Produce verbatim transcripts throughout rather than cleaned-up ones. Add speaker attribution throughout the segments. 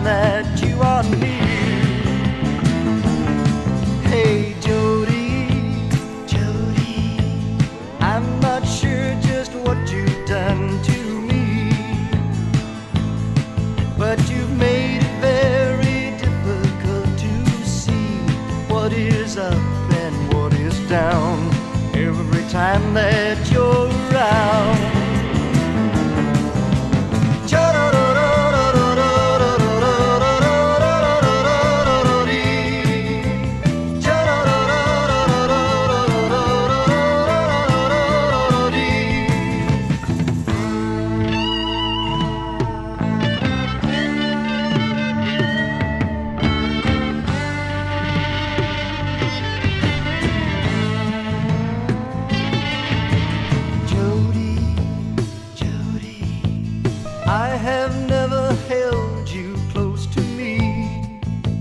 Speaker 1: that you are near. Hey Jody, Jody, I'm not sure just what you've done to me, but you've made it very difficult to see what is up and what is down every time that you're around. I have never held you close to me,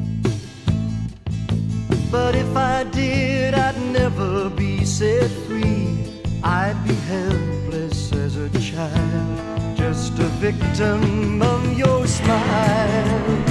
Speaker 1: but if I did, I'd never be set free. I'd be helpless as a child, just a victim of your smile.